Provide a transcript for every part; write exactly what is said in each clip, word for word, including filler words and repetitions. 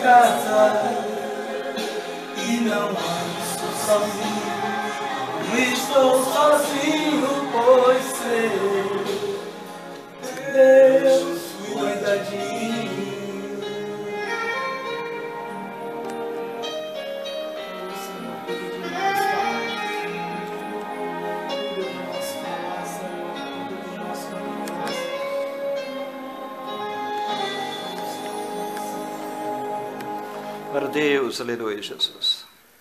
casa e não estou sozinho. Não estou sozinho, pois sei, Deus cuida de mim. Para Deus, aleluia, Jesus.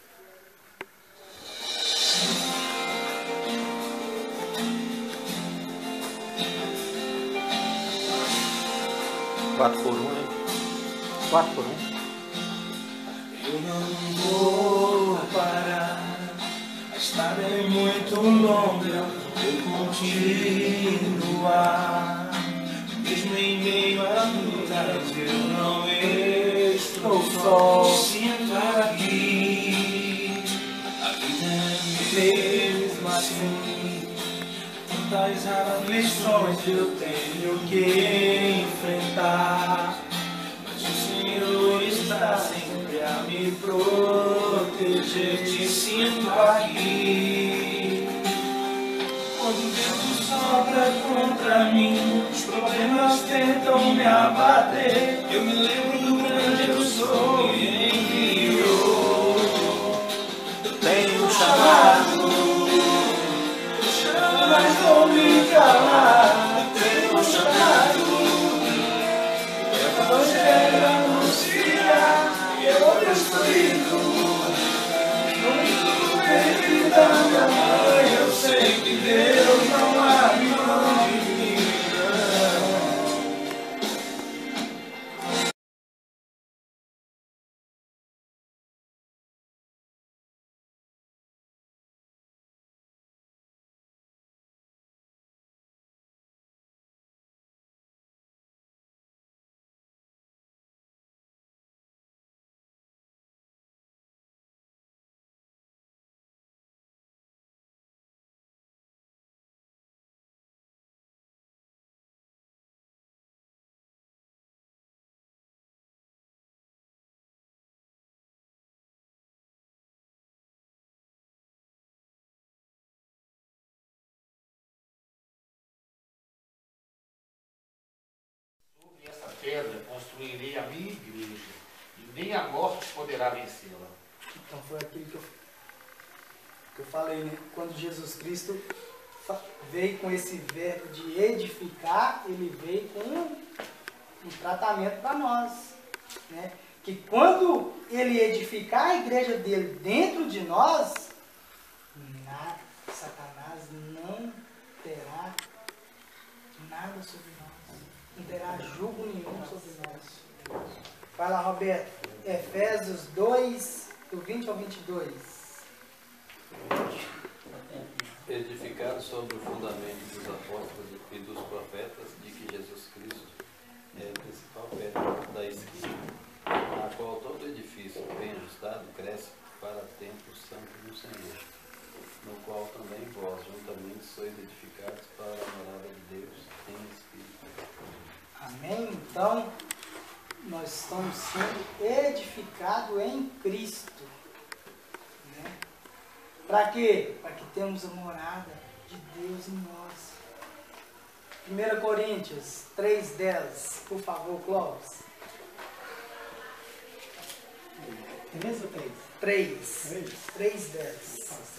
Quatro por um, hein? Quatro por um. Eu não vou parar, a estrada é muito longa, eu continuar. Mesmo em meio a lutas, eu não estou só. Sinto aqui, a vida me fez assim. Quantas aflições eu tenho que enfrentar, mas o Senhor está sempre a me proteger. Te sinto aqui. Quando o vento sopra contra mim, os problemas tentam me abater, eu me lembro do grande eu sou e enviou. Eu tenho um chamado, mas vou me calar. Tenho um chamado, é o evangelho anunciar que eu destruído. No peito da minha mãe eu sei que Deus não abre mão de mim. Essa pedra construirei a minha igreja, e nem a morte poderá vencê-la. Então foi aquilo que eu, que eu falei, né? Quando Jesus Cristo veio com esse verbo de edificar, ele veio com um, um tratamento para nós, né? Que quando ele edificar a igreja dele dentro de nós, nada, Satanás não terá nada sobre nós, não terá julgo nenhum sobre nós. Vai lá, Roberto, Efésios dois, do vinte ao vinte e dois. Edificado sobre o fundamento dos apóstolos e dos profetas, de que Jesus Cristo é a principal pedra da esquina, na qual todo edifício bem ajustado cresce para templo santo do Senhor, no qual também vós juntamente sois edificados para a morada de Deus em Espírito. Amém? Então, nós estamos sendo edificados em Cristo. Né? Para quê? Para que tenhamos a morada de Deus em nós. primeira Coríntios três, dez. Por favor, Clóvis. três ou três? três. três, dez.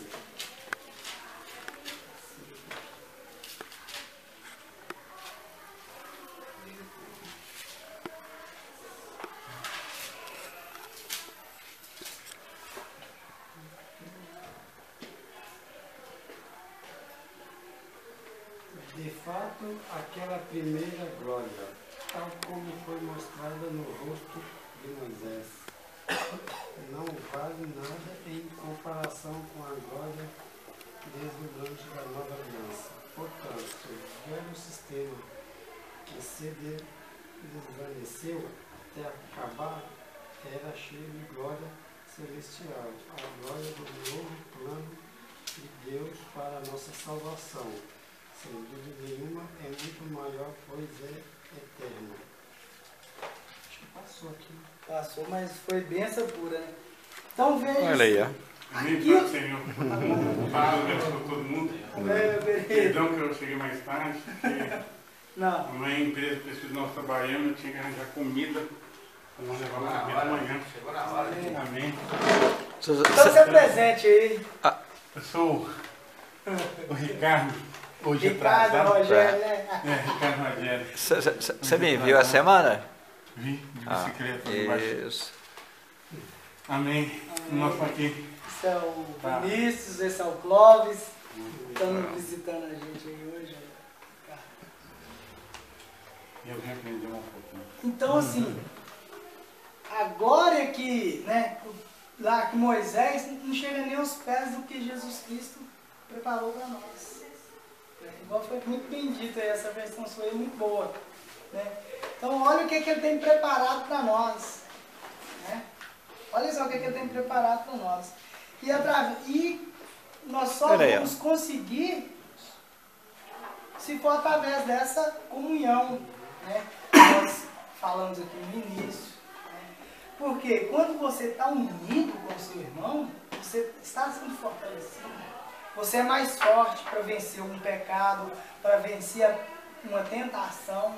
De fato, aquela primeira glória, tal como foi mostrada no rosto de Moisés, não vale nada em comparação com a glória deslumbrante da nova aliança. Portanto, o velho sistema que se desvaneceu até acabar era cheio de glória celestial, a glória do novo plano de Deus para a nossa salvação. Sem dúvida nenhuma, é muito maior, pois é eterno. Acho que passou. passou aqui. Passou, mas foi benção pura, né? Então veja. Olha aí, ó. Amém, Aqui- Pai Senhor. Fala, abençoa todo mundo. É, beleza. Perdão que eu cheguei mais tarde, porque Não. a mãe, a empresa precisa de nós trabalhando, eu tinha que arranjar comida para nós levar na comida amanhã. Chegou na hora. Amém. Cê- Então cê- você presente aí. Eu sou o Ricardo, hoje Ricardo, atrasado. Rogério, né? É, Ricardo Rogério. Você me viu a semana? Vi, de Ah, bicicleta. embaixo. isso. Amém. Nós aqui. Esse é o Tá. Vinícius, esse é o Clóvis. Estão visitando a gente aí hoje. Eu repreendi um pouquinho. Então, assim, a glória que, né, lá que Moisés não chega nem aos pés do que Jesus Cristo preparou para nós. É, igual foi muito bem dito aí, essa versão sua é muito boa. Né? Então, olha o que, que ele tem preparado para nós. Né? Olha só o que, que ele tem preparado para nós. E, atra- e nós só Pera aí, ó. vamos conseguir se for através dessa comunhão, né? Que nós falamos aqui no início. Né? Porque quando você está unido com o seu irmão, você está sendo fortalecido. Você é mais forte para vencer um pecado, para vencer uma tentação.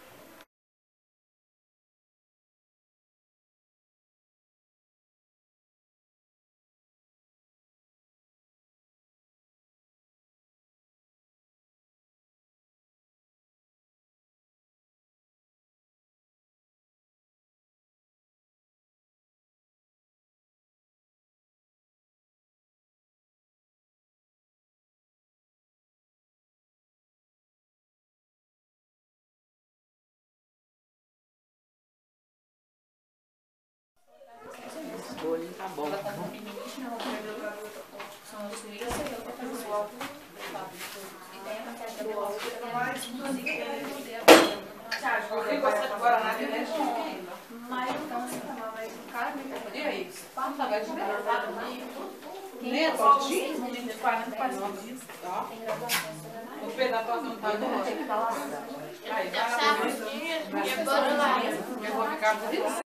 Tá bom. Mas então assim, mas o cara me E aí? Quando tava de graduado comigo, Nem a tortinha? de quarenta para cinquenta dias. Ó, tem graduação, você não é o pedaço tá mais. bom. Tem que falar. Aí, vai Já lá. sabe, e agora lá. Eu vou ficar por isso.